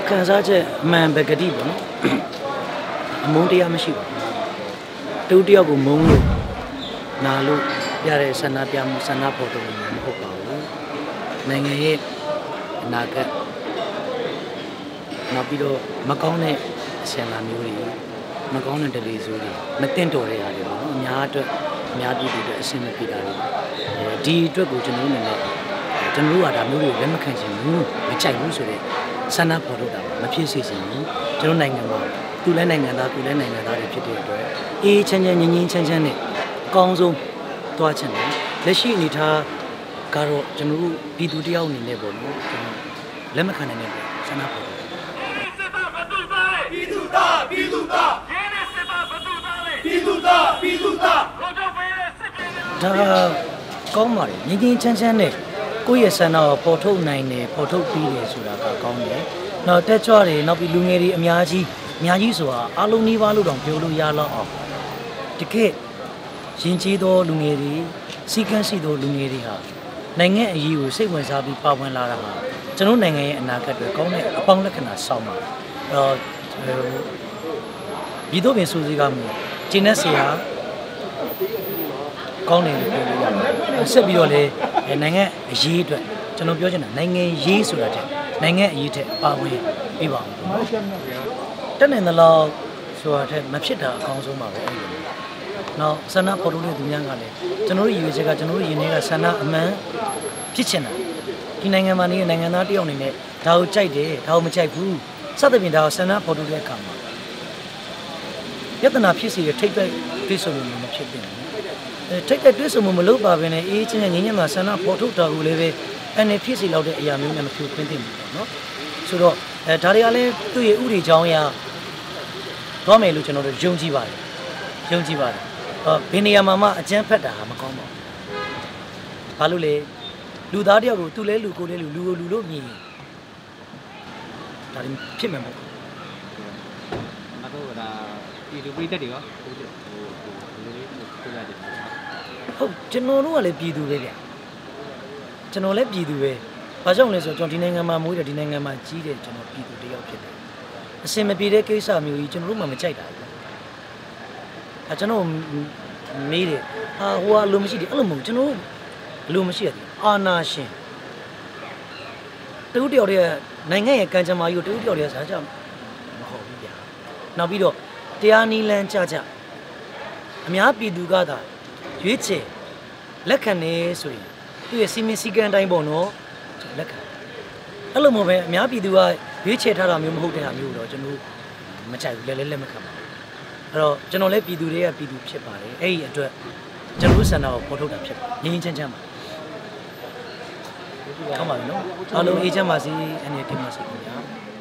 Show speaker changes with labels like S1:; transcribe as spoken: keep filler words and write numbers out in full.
S1: ခံစားချက်အမှန်ပဲဂတိပေါ့နော်အမုန်းတရားမရှိပါဘူးတူတယောက်ကိုမုန်းလို့နာလို့ပြတဲ့ဆန္ဒပြမှုဆန္ဒဖော်ထုတ်မှုမဟုတ်ပါဘူးနိုင်ငံရဲ့အနာဂတ်နောက်ပြီးတော့မကောင်းတဲ့အဆင်လာမျိုးတွေမကောင်းတဲ့ဒလေဆိုးတွေမတင်တော်တဲ့ຢာတွေပေါ့နော်အများအတွက်အများပြည်သူတွေအဆင်မပြေတာတွေအဲဒီအတွက်ကိုကျွန်တော်တို့လည်းကျွန်တော်တို့ကဒါမျိုးတွေကိုလက်မခံချင်ဘူးမကြိုက်ဘူးဆိုတဲ့ဆန္ဒဖော်ထုတ်တာမဖြစ်စေချင်ဘူးကျွန်တော်နိုင်ငံမှာသူလည်းနိုင်ငံသားသူလည်းနိုင်ငံသားတွေဖြစ်တဲ့အတွက်အေးချမ်းချမ်းငြင်းငြင်းချမ်းချမ်းနဲ့အကောင်းဆုံးသွားချင်တယ်လက်ရှိအနေထားကတော့ကျွန်တော်တို့ပြည်သူတယောက်အနေနဲ့ပေါ့နော်ကျွန်တော်လက်မခံနိုင်တဲ့ဆန္ဒဖော်ထုတ်
S2: ပြည်သူသားပြည်သူသားပြည်သူသားပြည်သူသား
S1: ဒါကောင်းပါလေငြင်းငြင်းချမ်းချမ်းနဲ့ကိုယ့်ရဲ့ဆန္ဒကိုပေါ်ထုတ်နိုင်တယ်ပေါ်ထုတ်ပြီးတယ်ဆိုတာကကောင်းတယ်။နောက်တက်ကြွတယ်နောက်ပြီးလူငယ်တွေအများကြီးအများကြီးဆိုတာအားလုံးနှီးပါလို့တောင်ပြောလို့ရလောက်အောင်တကယ်ရင်ကျေးသောလူငယ်တွေစီကန်းရှိသောလူငယ်တွေဟာနိုင်ငံအရေးကိုစိတ်ဝင်စားပြီးပါဝင်လာတာဟာကျွန်တော်နိုင်ငံရဲ့အနာဂတ်တွေကောင်းတဲ့အပေါင်းလက္ခဏာဆောင်ပါ။အဲတော့ဒီတော့ပင်စူးစီးကမျိုးကျင်းတဲ့ဆရာကောင်းတယ်လို့ပြောလို့ရတယ်ဆက်ပြီးတော့လေနိုင်ငံအရေးအတွက်ကျွန်တော်ပြောချင်တာနိုင်ငံရေးဆိုတာတဲ့နိုင်ငံအရေးတဲ့ပါဝင်ပြပါအောင်တက်နေသလားဆိုတာတဲ့မဖြစ်တာအကောင်းဆုံးပါပဲအဲ့လိုနောက်ဆန္ဒပေါ်ထုတ်တဲ့သူများကလည်းကျွန်တော်တို့ရည်ရွယ်ချက်ကကျွန်တော်တို့ရင်းနှီးကဆန္ဒအမှန်ဖြစ်ချင်တာဒီနိုင်ငံမှာနေတဲ့နိုင်ငံသားတယောက်အနေနဲ့ဒါကိုကြိုက်တယ်ဒါကိုမကြိုက်ဘူးစသဖြင့်ဒါကိုဆန္ဒပေါ်ထုတ်တဲ့အခါမှာယတနာဖြစ်စီတဲ့ထိပ်ပဲပြေဆုံးလို့မဖြစ်ဘူးထိတ်တဲ့တွဲဆုံမှုမလုပ်ပါဘဲနဲ့အေးချင်းငင်းငင်းမှာဆန္ဒပေါ်ထုတ်တာကိုလည်းပဲအနေဖြစ်စီလောက်တဲ့အရာမျိုးနဲ့မဖြိုခွင်းသိမှာပေါ့နော်ဆိုတော့အဲဒါတွေကလည်းသူ့ရဲ့ဥပဒေကြောင်းအရာသွားမယ်လို့ကျွန်တော်တို့ယုံကြည်ပါတယ်ယုံကြည်ပါတယ်ဟောဘယ်နေရာမှာမှအကျန်းဖက်တာမကောင်းပါဘူးဘာလို့လဲလူသားတယောက်ကိုသူ့လဲလူကိုလဲလူလူကိုလူလို့မြင်ဒါလည်းဖြစ်မှာမဟုတ်ဘူး
S3: နောက်တော့ဒါဒီလူပြည်သက်တွေရောဟိုဟိုလူလေးကိုရတယ်
S1: ဟုတ်ကျွန်တော်တို့ကလည်းပြည်သူပဲဗျကျွန်တော်လည်းပြည်သူပဲဘာကြောင့်လဲဆိုတော့ကျွန်တော်ဒီနိုင်ငံမှာမွေးတယ်ဒီနိုင်ငံမှာကြီးတယ်ကျွန်တော်ပြည်သူတယောက်ဖြစ်တယ်အစင်မပြေတဲ့ကိစ္စမျိုးကြီးကျွန်တော်တို့မှမကြိုက်တာဘူးအဲကျွန်တော်မေးတယ်ဟာဟိုကလူမရှိတယ်အဲ့လိုမဟုတ်ကျွန်တော်လူမရှိရတယ်အာနာရှင်တူတယောက်တည်းနိုင်ငံရဲ့ကံကြမ္မာကြီးကိုတူတယောက်တည်းစားကြမဟုတ်ဘူးဗျနောက်ပြီးတော့တရားနီလန်းကြကြအများပြည်သူကသာရွေးချယ်လက်ခံနေဆိုရင်သူ့ရဲ့စီမင်းစည်းကမ်းတိုင်းပေါ့နော်လက်ခံအဲ့လိုမျိုးပဲအများပြည်သူကရွေးချယ်ထားတာမျိုးမဟုတ်တဲ့ဟာမျိုးတော့ကျွန်တော်မကြိုက်ဘူးလဲလဲလက်မခံပါဘူးအဲ့တော့ကျွန်တော်လည်းပြည်သူတွေကပြည်သူဖြစ်ပါတယ်အဲ့ဒီအတွက်ကျွန်တော်ဆန္ဒကိုပေါ်ထုတ်တာဖြစ်ပါတယ်ငြင်းချင်းချမ်းပါကောင်းပါပြီနော်အားလုံးအေးချမ်းပါစေအနေနဲ့တင်ပါစေခင်ဗျာ